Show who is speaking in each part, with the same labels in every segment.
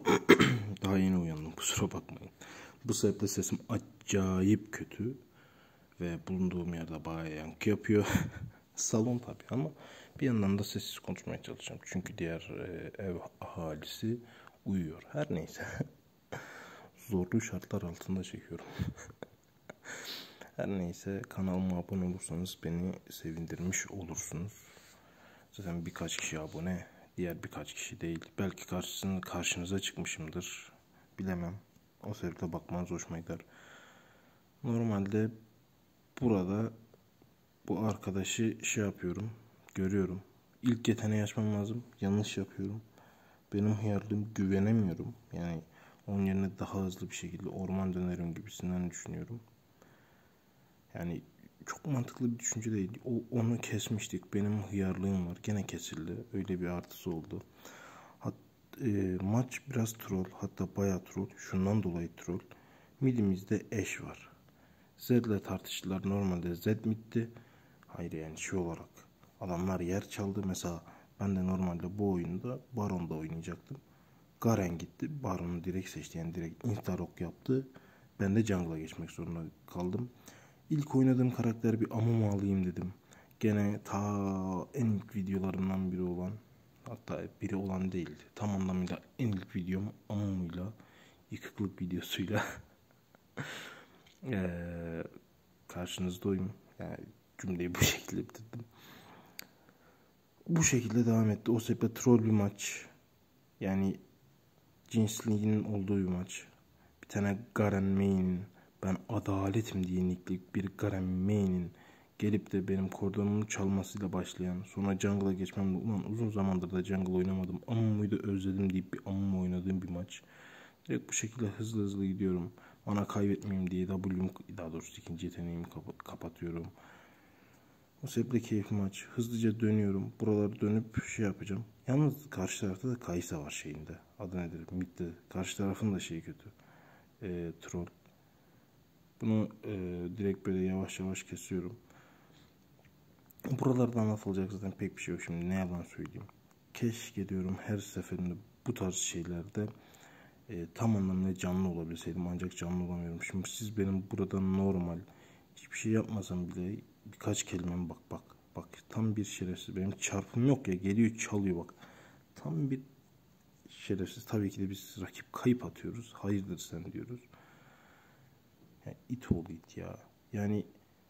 Speaker 1: Daha yeni uyandım, kusura bakmayın. Bu sebeple sesim acayip kötü ve bulunduğum yerde bayağı yankı yapıyor. Salon tabii ama bir yandan da sessiz konuşmaya çalışacağım. Çünkü diğer ev ahalisi uyuyor. Her neyse. Zorlu şartlar altında çekiyorum. Her neyse, kanalıma abone olursanız beni sevindirmiş olursunuz. Zaten birkaç kişi abone, diğer birkaç kişi değil. Belki karşınıza çıkmışımdır. Bilemem. O sebeple bakmanız hoşuma gider. Normalde burada bu arkadaşı yapıyorum. Görüyorum. İlk yeteneği açmam lazım. Yanlış yapıyorum. Benim hıyarlığım, güvenemiyorum. Yani onun yerine daha hızlı bir şekilde orman dönerim gibisinden düşünüyorum. Yani çok mantıklı bir düşünce değil. Onu kesmiştik. Benim hıyarlığım var. Gene kesildi. Öyle bir artısı oldu. Maç biraz troll. Hatta bayağı troll. Şundan dolayı troll. Midimizde eş var. Z ile tartıştılar. Normalde Z mid'ti. Hayır, yani olarak. Adamlar yer çaldı. Mesela ben de normalde bu oyunda Baron'da oynayacaktım. Garen gitti. Baron'u direkt seçti. Yani direkt Instarok yaptı. Ben de jungle'a geçmek zorunda kaldım. İlk oynadığım karakter bir Amumu alayım dedim. Gene en ilk videolarımdan biri olan, hatta biri olan değil, tam anlamıyla en ilk videom Amumu'yla, yıkıklık videosuyla karşınızdayım. Yani cümleyi bu şekilde bitirdim. Bu şekilde devam etti. O sebeple troll bir maç. Yani cinsliğinin olduğu bir maç. Bir tane Garen main'in, ben adaletim diye nicklik bir Garen main'in gelip de benim kordonumu çalmasıyla başlayan, sonra jungle'a geçmemle, ulan uzun zamandır da jungle oynamadım, Amumu'yu da özledim deyip bir Amumu oynadığım bir maç. Direkt bu şekilde hızlı gidiyorum. Mana kaybetmeyeyim diye daha doğrusu ikinci yeteneğimi kapatıyorum. O sebeple keyifli maç. Hızlıca dönüyorum. Buraları dönüp yapacağım. Yalnız karşı tarafta da Kaysa var şeyinde. Adı nedir? Mid'de. Karşı tarafın da şeyi kötü. Troll. Bunu direkt böyle yavaş kesiyorum. Buralarda anlatılacak zaten pek bir şey yok. Şimdi ne yalan söyleyeyim. Keşke diyorum her seferinde bu tarz şeylerde tam anlamıyla canlı olabilseydim. Ancak canlı olamıyorum. Şimdi siz benim burada normal hiçbir şey yapmasam bile birkaç kelimem bak tam bir şerefsiz. Benim çarpım yok ya, geliyor çalıyor bak. Tam bir şerefsiz. Tabii ki de biz rakip kayıp atıyoruz. Hayırdır sen diyoruz. Yani it oğlu it ya. Yani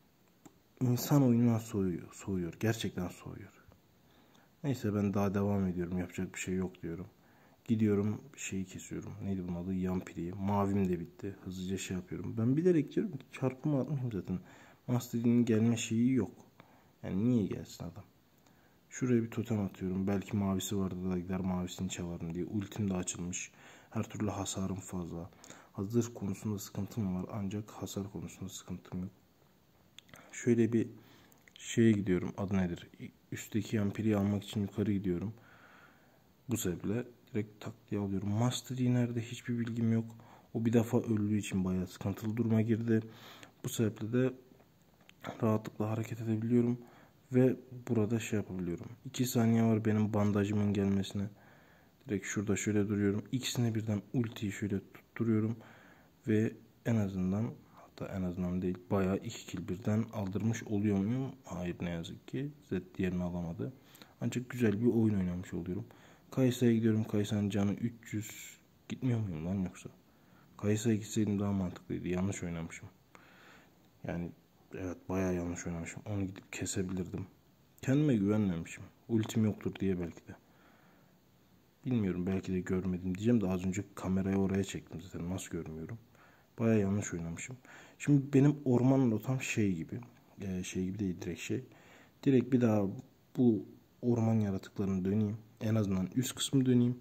Speaker 1: insan oyundan soğuyor. Gerçekten soğuyor. Neyse, ben daha devam ediyorum. Yapacak bir şey yok diyorum. Gidiyorum şeyi kesiyorum. Neydi bunun adı? Yampiri'yi. Mavim de bitti. Hızlıca yapıyorum. Ben bilerek diyorum ki çarpımı atmayayım zaten. Master'in gelme şeyi yok. Yani niye gelsin adam? Şuraya bir totem atıyorum. Belki mavisi vardı da gider mavisini çalarım diye. Ultim de açılmış. Her türlü hasarım fazla. Hazır konusunda sıkıntım var. Ancak hasar konusunda sıkıntım yok. Şöyle bir şeye gidiyorum. Adı nedir? Üstteki yampiriyi almak için yukarı gidiyorum. Bu sebeple direkt tak diye alıyorum. Master Yi nerede hiçbir bilgim yok. O bir defa öldüğü için bayağı sıkıntılı duruma girdi. Bu sebeple de rahatlıkla hareket edebiliyorum. Ve burada yapabiliyorum. 2 saniye var benim bandajımın gelmesine. Direkt şurada şöyle duruyorum. İkisine birden ultiyi şöyle tutturuyorum. Ve en azından değil, bayağı 2 kill birden aldırmış oluyor muyum? Hayır, ne yazık ki. Z diğerini alamadı. Ancak güzel bir oyun oynamış oluyorum. Kaysa'ya gidiyorum. Kaysa'nın canı 300. Gitmiyor muyum lan yoksa? Kaysa'ya gitseydim daha mantıklıydı. Yanlış oynamışım. Yani evet, bayağı yanlış oynamışım. Onu gidip kesebilirdim. Kendime güvenmemişim. Ultim yoktur diye belki de. Bilmiyorum, belki de görmedim diyeceğim de az önce kamerayı oraya çektim zaten. Nasıl görmüyorum? Bayağı yanlış oynamışım. Şimdi benim orman rotam şey gibi değil, direkt Direkt bir daha bu orman yaratıklarını döneyim. En azından üst kısmı döneyim.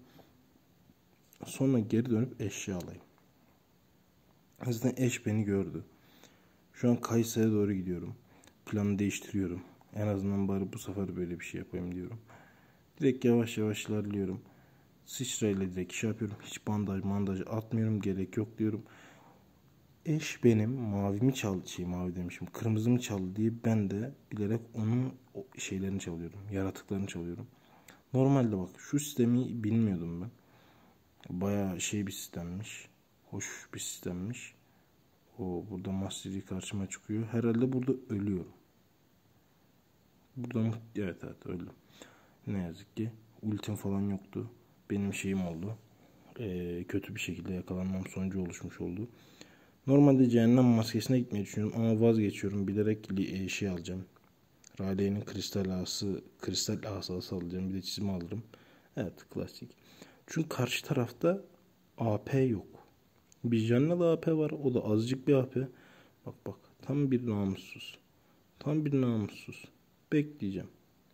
Speaker 1: Sonra geri dönüp eşya alayım. Zaten eş beni gördü. Şu an Kayseri'ye doğru gidiyorum. Planı değiştiriyorum. En azından bari bu sefer böyle bir şey yapayım diyorum. Direkt yavaş ilerliyorum. Sıçrayla direkt yapıyorum. Hiç bandaj atmıyorum. Gerek yok diyorum. Eş benim mavimi çaldı. Mavi demişim. Kırmızımı çaldı diye ben de bilerek onun şeylerini çalıyorum. Yaratıklarını çalıyorum. Normalde bak şu sistemi bilmiyordum ben. Bayağı şey bir sistemmiş. Hoş bir sistemmiş. Burada Master Yi karşıma çıkıyor. Herhalde burada ölüyorum. Burada evet öldüm. Ne yazık ki. Ultim falan yoktu. Benim şeyim oldu. Kötü bir şekilde yakalanmam sonucu oluşmuş oldu. Normalde cehennem maskesine gitmeyi düşünüyorum ama vazgeçiyorum. Bilerek şey alacağım. Raleigh'in kristal asası alacağım. Bir de çizme alırım. Evet, klasik. Çünkü karşı tarafta AP yok. Bir Janna'da AP var. O da azıcık bir AP. Bak. Tam bir namussuz. Tam bir namussuz. Bekleyeceğim.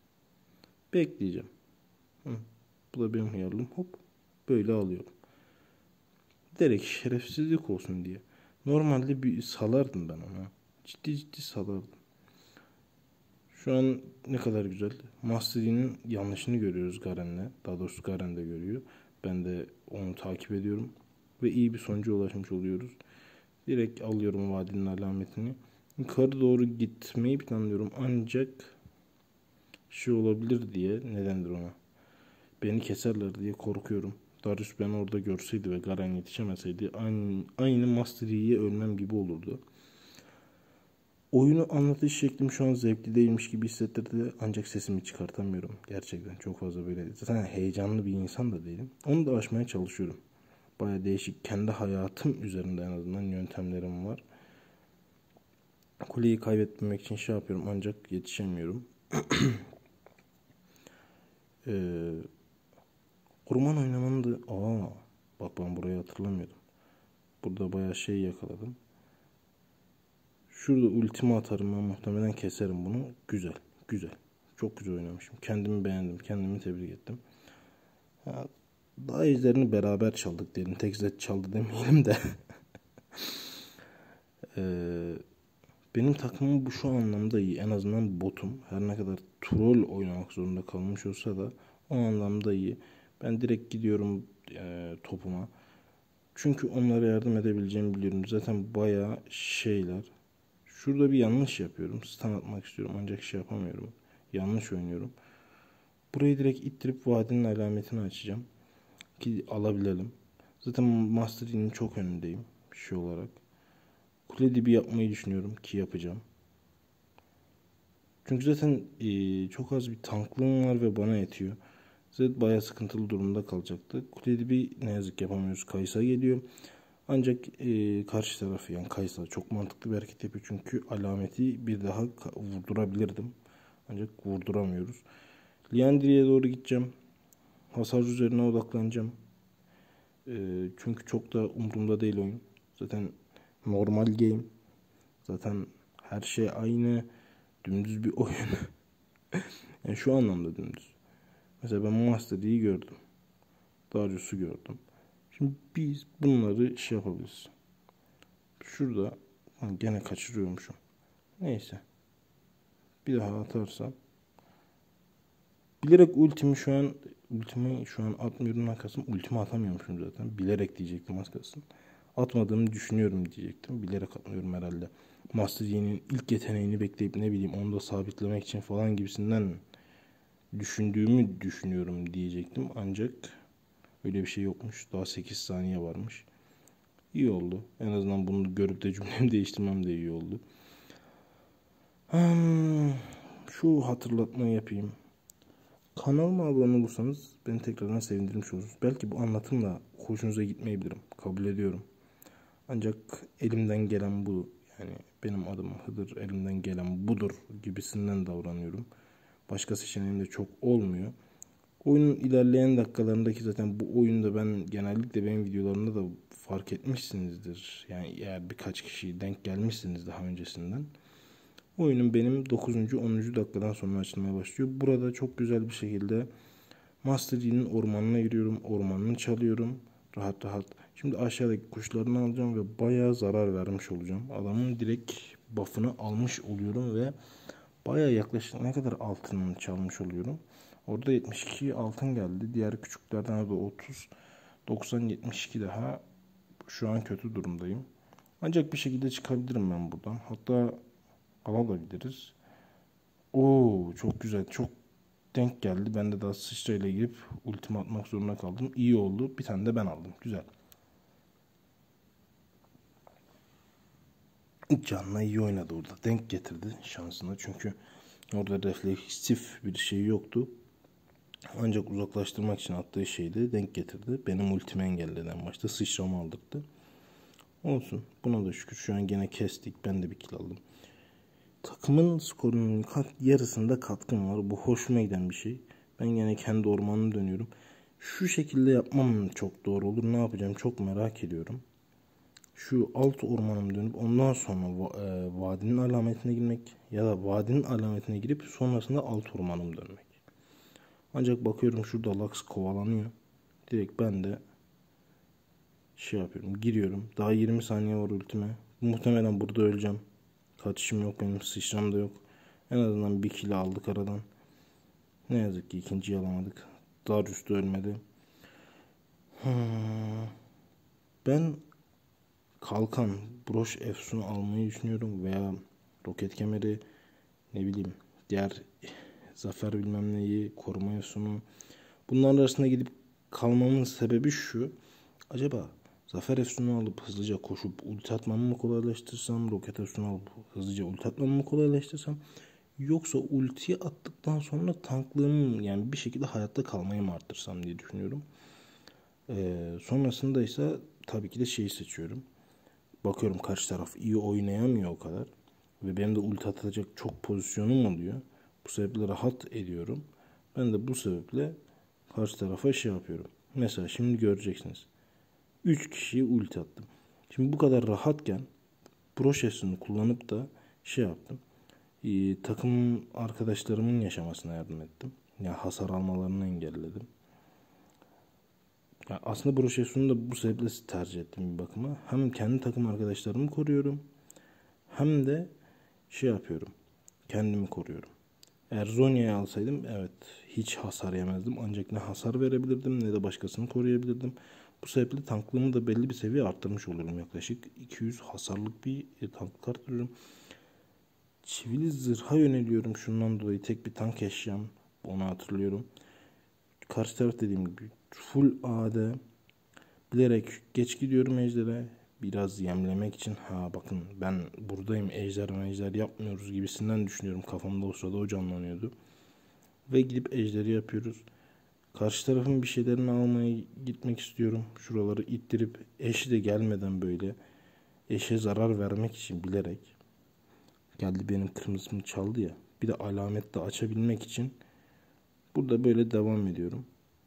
Speaker 1: Hı. Bu da benim hıyarlığım. Hop. Böyle alıyorum. Direkt şerefsizlik olsun diye. Normalde bir salardım ben ona. Ciddi salardım. Şu an ne kadar güzel. Master Yi'nin yanlışını görüyoruz Garen'le. Daha doğrusu Garen de görüyor. Ben de onu takip ediyorum. Ve iyi bir sonuca ulaşmış oluyoruz. Direkt alıyorum vadinin alametini. Yukarı doğru gitmeyi planlıyorum. Ancak şey olabilir diye, nedendir ona? Beni keserler diye korkuyorum. Darius beni orada görseydi ve Garen yetişemeseydi aynı Master Yi'ye ölmem gibi olurdu. Oyunu anlatış şeklim şu an zevkli değilmiş gibi hissettirdi. Ancak sesimi çıkartamıyorum. Gerçekten çok fazla böyle. Zaten heyecanlı bir insan da değilim. Onu da aşmaya çalışıyorum. Baya değişik, kendi hayatım üzerinde en azından yöntemlerim var. Kuleyi kaybetmemek için şey yapıyorum ancak yetişemiyorum. Orman oynamanın da... bak ben burayı hatırlamıyordum. Burada bayağı şey yakaladım. Şurada ultimi atarım, ben muhtemelen keserim bunu. Güzel. Çok güzel oynamışım. Kendimi beğendim. Kendimi tebrik ettim. Daha izlerini beraber çaldık diyelim. Tek zet çaldı demeyelim de. Benim takımım bu şu anlamda iyi. En azından botum. Her ne kadar troll oynamak zorunda kalmış olsa da o anlamda iyi. Ben direkt gidiyorum topuma. Çünkü onlara yardım edebileceğimi biliyorum. Zaten bayağı şeyler. Şurada bir yanlış yapıyorum. Stun atmak istiyorum ancak şey yapamıyorum. Yanlış oynuyorum. Burayı direkt ittirip vadinin alametini açacağım. Ki alabilelim. Zaten Master Yi'nin çok önündeyim. Şey olarak. Kule dibi yapmayı düşünüyorum ki yapacağım. Çünkü zaten çok az bir tanklığım var ve bana yetiyor. Zed bayağı sıkıntılı durumda kalacaktı. Kule dibi ne yazık yapamıyoruz. Kaysa geliyor. Ancak karşı tarafı yani Kaysa çok mantıklı bir hareket yapıyor. Çünkü alameti bir daha vurdurabilirdim. Ancak vurduramıyoruz. Liandry'e doğru gideceğim. Hasar üzerine odaklanacağım. Çünkü çok da umurumda değil oyun. Zaten normal game. Zaten her şey aynı. Dümdüz bir oyun. Yani şu anlamda dümdüz. Mesela ben Master Yi'yi gördüm. Darius'u gördüm. Şimdi biz bunları şey yapabiliriz. Şurada gene kaçırıyormuşum. Neyse. Bir daha atarsam. Bilerek ultimi şu an atmıyorum arkasım. Ultimi atamıyormuşum zaten. Bilerek diyecektim az kalsın. Atmadığımı düşünüyorum diyecektim. Bilerek atmıyorum herhalde. Master Yi'nin ilk yeteneğini bekleyip ne bileyim onu da sabitlemek için falan gibisinden düşündüğümü düşünüyorum diyecektim. Ancak öyle bir şey yokmuş. Daha 8 saniye varmış. İyi oldu. En azından bunu görüp de cümlemi değiştirmem de iyi oldu. Şu hatırlatmayı yapayım. Kanalıma abone olursanız beni tekrardan sevindirmiş olursunuz. Belki bu anlatımla hoşunuza gitmeyebilirim. Kabul ediyorum. Ancak elimden gelen bu. Yani benim adım Hıdır. Elimden gelen budur gibisinden davranıyorum. Başka seçeneğim de çok olmuyor. Oyunun ilerleyen dakikalarındaki zaten bu oyunda ben genellikle benim videolarımda da fark etmişsinizdir. Yani eğer birkaç kişi denk gelmişsiniz daha öncesinden. Oyunun benim 9. 10. dakikadan sonra açılmaya başlıyor. Burada çok güzel bir şekilde Master Yi'nin ormanına giriyorum. Ormanını çalıyorum. Rahat. Şimdi aşağıdaki kuşlarını alacağım ve bayağı zarar vermiş olacağım. Adamın direkt buff'ını almış oluyorum ve bayağı yaklaşık ne kadar altınını çalmış oluyorum. Orada 72 altın geldi. Diğer küçüklerden de 30. 90 72 daha. Şu an kötü durumdayım. Ancak bir şekilde çıkabilirim ben buradan. Hatta alabiliriz. Çok güzel. Çok denk geldi. Ben de daha sıçrayla girip ultimi atmak zorunda kaldım. İyi oldu. Bir tane de ben aldım. Güzel. Can'la iyi oynadı orada. Denk getirdi şansına. Çünkü orada refleksif bir şey yoktu. Ancak uzaklaştırmak için attığı şeyde denk getirdi. Benim ultimi engelledi en başta. Sıçramı aldırdı. Olsun. Buna da şükür şu an gene kestik. Ben de bir kill aldım. Takımın skorunun yarısında katkım var. Bu hoşuma giden bir şey. Ben yine kendi ormanıma dönüyorum. Şu şekilde yapmam çok doğru olur. Ne yapacağım çok merak ediyorum. Şu alt ormanıma dönüp ondan sonra vadinin alametine girmek ya da vadinin alametine girip sonrasında alt ormanıma dönmek. Ancak bakıyorum şurada Lux kovalanıyor. Direkt ben de şey yapıyorum. Giriyorum. Daha 20 saniye var ultime. Muhtemelen burada öleceğim. Kaçışım yok benim. Sıçram da yok. En azından bir kill aldık aradan. Ne yazık ki ikinciyi alamadık. Darius da ölmedi. Ben kalkan, broş efsunu almayı düşünüyorum. Veya roket kemeri, ne bileyim diğer zafer bilmem neyi, koruma efsunu. Bunların arasında gidip kalmamın sebebi şu. Acaba zafer efsununu alıp hızlıca koşup ulti atmamı mı kolaylaştırsam, roket efsununu alıp hızlıca ulti atmamı mı kolaylaştırsam, yoksa ultiyi attıktan sonra tanklığımı yani bir şekilde hayatta kalmayı mı arttırsam diye düşünüyorum. Sonrasında ise tabii ki de şeyi seçiyorum. Bakıyorum karşı taraf iyi oynayamıyor o kadar. Ve benim de ulti atacak çok pozisyonum oluyor. Bu sebeple rahat ediyorum. Ben de bu sebeple karşı tarafa şey yapıyorum. Mesela şimdi göreceksiniz. 3 kişiyi ulti attım. Şimdi bu kadar rahatken broşesini kullanıp da şey yaptım. Takım arkadaşlarımın yaşamasına yardım ettim. Yani hasar almalarını engelledim. Yani aslında broşesini de bu sebeple tercih ettim bir bakıma. Hem kendi takım arkadaşlarımı koruyorum. Hem de şey yapıyorum. Kendimi koruyorum. Eğer Zhonya'yı alsaydım evet hiç hasar yemezdim. Ancak ne hasar verebilirdim ne de başkasını koruyabilirdim. Bu sebeple tanklığımı da belli bir seviye arttırmış olurum. Yaklaşık 200 hasarlık bir tanklık arttırıyorum. Çivili zırha yöneliyorum. Şundan dolayı tek bir tank eşyam. Onu hatırlıyorum. Karşı taraf dediğim gibi full AD. Bilerek geç gidiyorum ejdere. Biraz yemlemek için. Ha bakın ben buradayım ejder yapmıyoruz gibisinden düşünüyorum. Kafamda o sırada o canlanıyordu. Ve gidip ejderi yapıyoruz. Karşı tarafın bir şeylerini almaya gitmek istiyorum. Şuraları ittirip eşi de gelmeden böyle eşe zarar vermek için bilerek geldi benim kırmızımı çaldı ya. Bir de alamet de açabilmek için burada böyle devam ediyorum.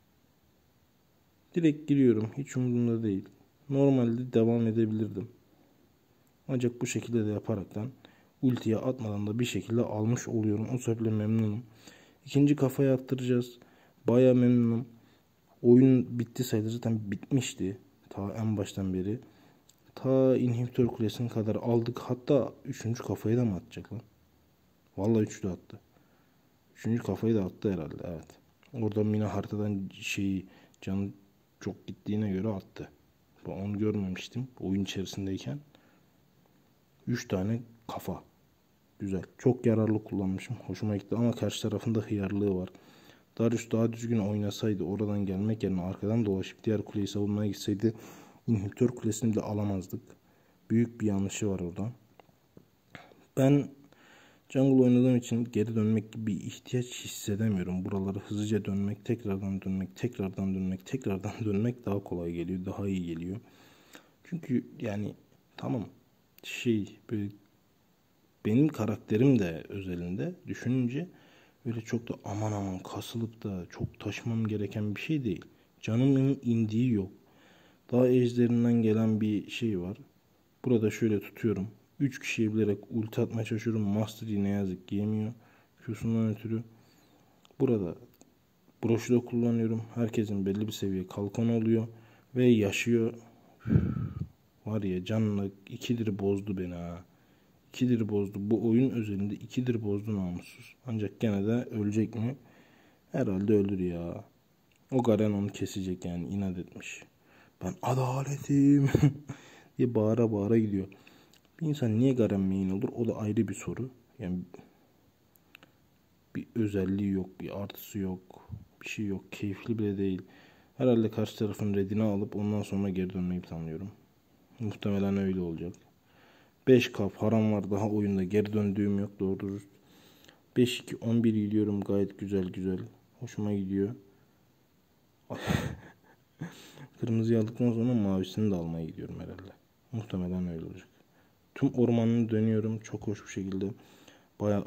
Speaker 1: Direkt giriyorum. Hiç umurumda değil. Normalde devam edebilirdim. Ancak bu şekilde de yaparaktan ultiye atmadan da bir şekilde almış oluyorum. O sebeple memnunum. İkinci kafaya attıracağız. Baya memnunum. Oyun bitti sayılır. Zaten bitmişti. Ta en baştan beri. Ta inhibitör kulesine kadar aldık. Hatta 3. kafayı da mı atacak lan? Vallahi 3'ü de attı. 3. kafayı da attı herhalde. Evet. Orada Mina haritadan canı çok gittiğine göre attı. Onu görmemiştim oyun içerisindeyken. 3 tane kafa. Güzel. Çok yararlı kullanmışım. Hoşuma gitti ama karşı tarafında hıyarlığı var. Darius daha düzgün oynasaydı oradan gelmek yerine arkadan dolaşıp diğer kuleyi savunmaya gitseydi inhibitör kulesini bile alamazdık. Büyük bir yanlışı var orada. Ben jungle oynadığım için geri dönmek gibi bir ihtiyaç hissedemiyorum. Buraları hızlıca dönmek, tekrardan dönmek daha kolay geliyor, daha iyi geliyor. Çünkü yani tamam böyle benim karakterim de özelinde düşününce öyle çok da aman kasılıp da çok taşımam gereken bir şey değil. Canımın indiği yok. Daha ejderinden gelen bir şey var. Burada şöyle tutuyorum. 3 kişiyi bilerek ulti atmaya çalışıyorum. Mastery ne yazık ki yemiyor. Q'sundan ötürü. Burada broşu da kullanıyorum. Herkesin belli bir seviye kalkanı oluyor. Ve yaşıyor. Var ya canla 2'dir bozdu beni ha. 2'dir bozdu. Bu oyun özelinde 2'dir bozdu namussuz. Ancak gene de ölecek mi? Herhalde ölür ya. O Garen onu kesecek yani inat etmiş. Ben adaletim diye bağıra bağıra gidiyor. Bir insan niye Garen main olur? O da ayrı bir soru. Yani Bir özelliği yok, bir artısı yok, bir şey yok. Keyifli bile değil. Herhalde karşı tarafın redini alıp ondan sonra geri dönmeyi planlıyorum. Muhtemelen öyle olacak. 5K param var, daha oyunda geri döndüğüm yok doğru dürüst. 5-2 11 gidiyorum, gayet güzel. Hoşuma gidiyor. Kırmızıyı aldıktan sonra mavisini de almaya gidiyorum herhalde. Muhtemelen öyle olacak. Tüm ormanını dönüyorum çok hoş bir şekilde. Bayağı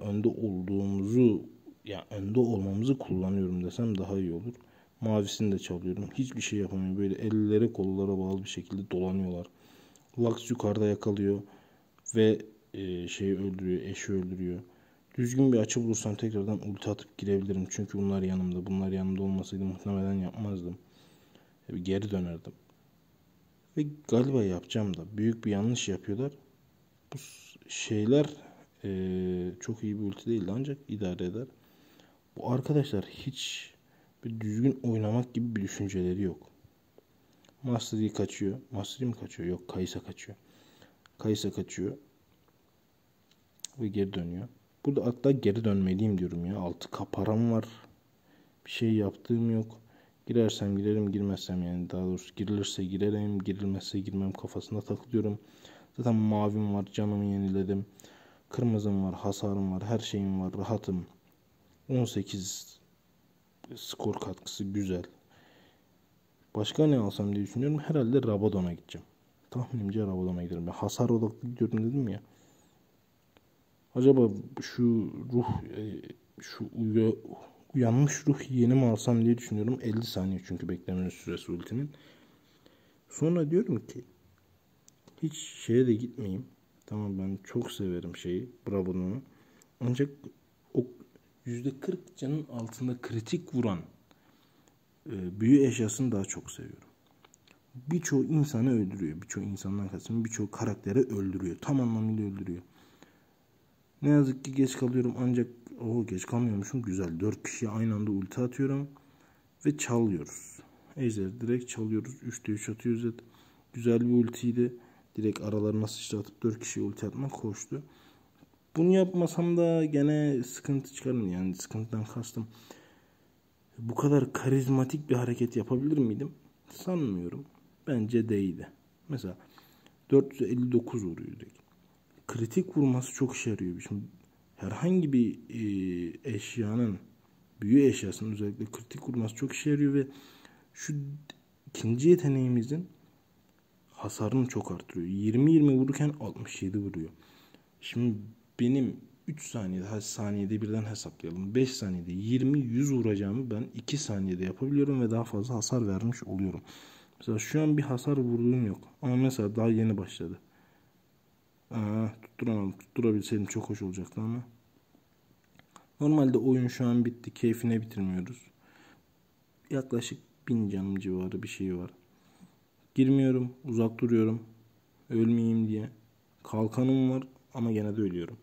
Speaker 1: önde olmamızı kullanıyorum desem daha iyi olur. Mavisini de çalıyorum. Hiçbir şey yapamıyor. Böyle elleri kollara bağlı bir şekilde dolanıyorlar. Lux yukarıda yakalıyor ve şeyi öldürüyor, eşi öldürüyor. Düzgün bir açı bulursam tekrardan ulti atıp girebilirim. Çünkü bunlar yanımda. Bunlar yanımda olmasaydı muhtemelen yapmazdım. Geri dönerdim. Ve galiba yapacağım da. Büyük bir yanlış yapıyorlar. Bu şeyler çok iyi bir ulti değil ancak idare eder. Bu arkadaşlar hiç bir düzgün oynamak gibi bir düşünceleri yok. Master Yi kaçıyor. Master Yi mi kaçıyor? Yok, Kai'Sa kaçıyor. Kai'Sa kaçıyor. Ve geri dönüyor. Burada hatta geri dönmeliyim diyorum ya. 6K param var. Bir şey yaptığım yok. Girersem girerim, girmezsem yani daha doğrusu girilirse girerim, girilmezse girmem kafasında takılıyorum. Zaten mavim var, canımı yeniledim. Kırmızım var, hasarım var, her şeyim var, rahatım. 18 skor katkısı güzel. Başka ne alsam diye düşünüyorum. Herhalde Rabadon'a gideceğim. Tahminimce Rabadon'a giderim. Ben hasar odaklı gidiyorum dedim ya. Acaba şu uyanmış ruh yeni mi alsam diye düşünüyorum. 50 saniye çünkü bekleme süresi ultinin. Sonra diyorum ki hiç şeye de gitmeyeyim. Tamam, ben çok severim şeyi, Brabo'nu. Ancak o %40 canın altında kritik vuran büyü eşyasını daha çok seviyorum. Birçoğu insanı öldürüyor. Birçoğu insandan kastım birçoğu karakteri öldürüyor. Tam anlamıyla öldürüyor. Ne yazık ki geç kalıyorum ancak geç kalmıyormuşum. Güzel. 4 kişiye aynı anda ulti atıyorum ve çalıyoruz. Ejderi direkt çalıyoruz. 3'te 3 atıyoruz. Güzel bir ultiydi. Direkt aralarına sıçratıp 4 kişiye ulti atmak hoştu. Bunu yapmasam da gene sıkıntı çıkarım. Yani sıkıntıdan kastım. Bu kadar karizmatik bir hareket yapabilir miydim? Sanmıyorum. Bence değildi. Mesela 459 vuruyor direkt. Kritik vurması çok işe yarıyor. Şimdi herhangi bir eşyanın, büyü eşyasının özellikle kritik vurması çok işe yarıyor ve şu ikinci yeteneğimizin hasarını çok artırıyor. 20-20 vururken 67 vuruyor. Şimdi benim 3 saniyede, saniyede birden hesaplayalım. 5 saniyede 20-100 vuracağımı ben 2 saniyede yapabiliyorum ve daha fazla hasar vermiş oluyorum. Mesela şu an bir hasar vurduğum yok. Ama mesela daha yeni başladı. Tutturamadım. Tutturabilseydim çok hoş olacaktı ama. Normalde oyun şu an bitti. Keyfine bitirmiyoruz. Yaklaşık 1000 canım civarı bir şey var. Girmiyorum. Uzak duruyorum. Ölmeyeyim diye. Kalkanım var ama gene de ölüyorum.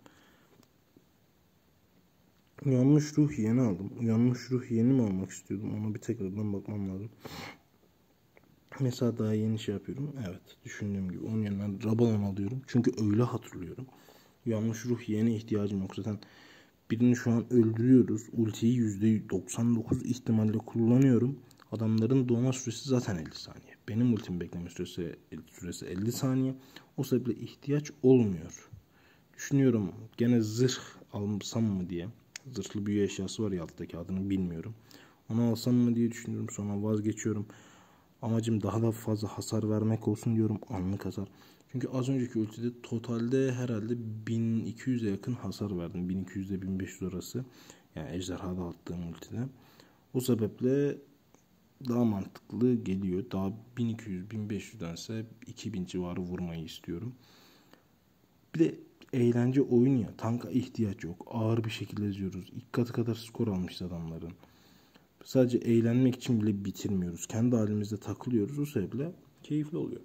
Speaker 1: Uyanmış ruh yeni aldım. Uyanmış ruh yeni mi almak istiyordum? Ona bir tekrardan bakmam lazım. Mesela daha yeni şey yapıyorum. Evet, düşündüğüm gibi onun yerine Rabadon alıyorum. Çünkü öyle hatırlıyorum. Uyanmış ruh yeni ihtiyacım yok. Zaten birini şu an öldürüyoruz. Ultiyi %99 ihtimalle kullanıyorum. Adamların doğma süresi zaten 50 saniye. Benim ultim bekleme süresi 50 saniye. O sebeple ihtiyaç olmuyor. Düşünüyorum gene zırh alsam mı diye. Zırhlı büyü eşyası var ya alttaki, adını bilmiyorum. Onu alsam mı diye düşünüyorum. Sonra vazgeçiyorum. Amacım daha da fazla hasar vermek olsun diyorum. Anlık hasar. Çünkü az önceki ultide totalde herhalde 1200'e yakın hasar verdim. 1200 ile 1500 arası. Yani ejderhada attığım ultide. O sebeple daha mantıklı geliyor. Daha 1200-1500'dense 2000 civarı vurmayı istiyorum. Bir de eğlence oyun ya. Tanka ihtiyaç yok. Ağır bir şekilde eziyoruz. İlk katı kadar skor almış adamların. Sadece eğlenmek için bile bitirmiyoruz. Kendi halimizde takılıyoruz. O sebeple keyifli oluyor.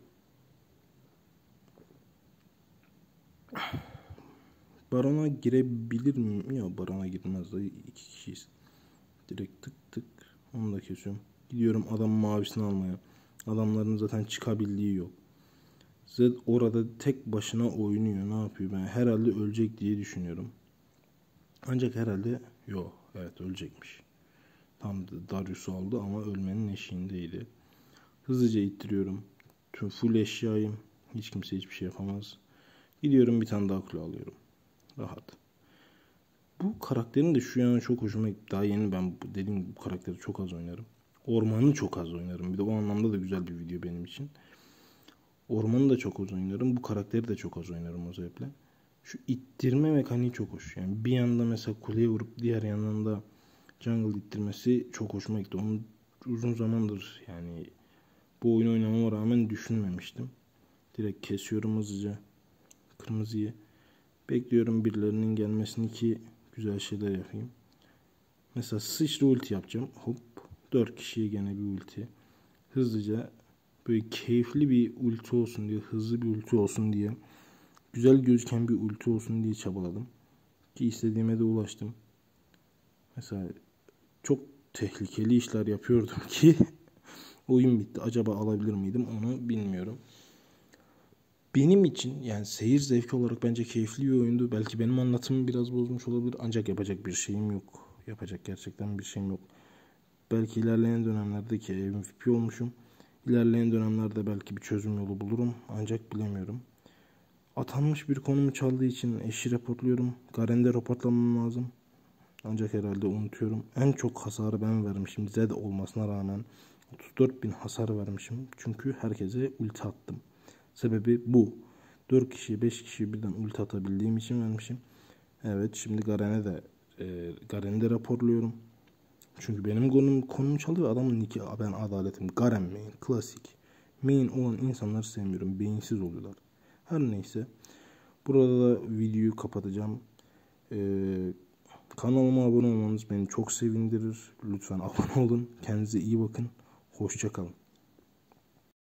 Speaker 1: Barona girebilir miyim? Ya barona girmez de 2 kişiyiz. Direkt tık tık onu da kesiyorum. Gidiyorum adamın mavisini almaya. Adamların zaten çıkabildiği yok. Zed orada tek başına oynuyor. Ne yapıyor? Ben herhalde ölecek diye düşünüyorum. Ancak herhalde yok. Evet, ölecekmiş. Tam Darius'u aldı ama ölmenin eşiğindeydi. Hızlıca ittiriyorum. Tüm full eşyayım. Hiç kimse hiçbir şey yapamaz. Gidiyorum bir tane daha kule alıyorum. Rahat. Bu karakterin de şu yana çok hoşuma gitti. Daha yeni ben dediğim gibi bu karakteri çok az oynarım. Ormanı çok az oynarım. Bir de o anlamda da güzel bir video benim için. Ormanı da çok az oynarım. Bu karakteri de çok az oynarım o sebeple. Şu ittirme mekaniği çok hoş. Yani bir yanda mesela kuleye vurup diğer yandan da jungle ittirmesi çok hoşuma gitti. Onu uzun zamandır yani bu oyunu oynamama rağmen düşünmemiştim. Direkt kesiyorum hızlıca kırmızıyı. Bekliyorum birilerinin gelmesini ki güzel şeyler yapayım. Mesela sıçra ulti yapacağım. Hop. 4 kişiye gene bir ulti. Hızlıca böyle keyifli bir ulti olsun diye, hızlı bir ulti olsun diye, güzel gözüken bir ulti olsun diye çabaladım. Ki istediğime de ulaştım. Mesela çok tehlikeli işler yapıyordum ki oyun bitti. Acaba alabilir miydim onu bilmiyorum. Benim için yani seyir zevki olarak bence keyifli bir oyundu. Belki benim anlatımı biraz bozmuş olabilir. Ancak yapacak bir şeyim yok. Yapacak gerçekten bir şeyim yok. Belki ilerleyen dönemlerde ki MVP olmuşum. İlerleyen dönemlerde belki bir çözüm yolu bulurum. Ancak bilemiyorum. Atanmış bir konumu çaldığı için eşi raportluyorum. Garen'de raportlamam lazım. Ancak herhalde unutuyorum. En çok hasarı ben vermişim. Zed olmasına rağmen 34.000 hasar vermişim. Çünkü herkese ulti attım. Sebebi bu. 4 kişiye 5 kişiye birden ulti atabildiğim için vermişim. Evet, şimdi Garen'i de raporluyorum. Çünkü benim konumu çalıyor. Adamın nicki ben adaletim. Garen main. Klasik. Main olan insanları sevmiyorum. Beyinsiz oluyorlar. Her neyse. Burada da videoyu kapatacağım. Kanalıma abone olmanız beni çok sevindirir. Lütfen abone olun. Kendinize iyi bakın. Hoşça kalın.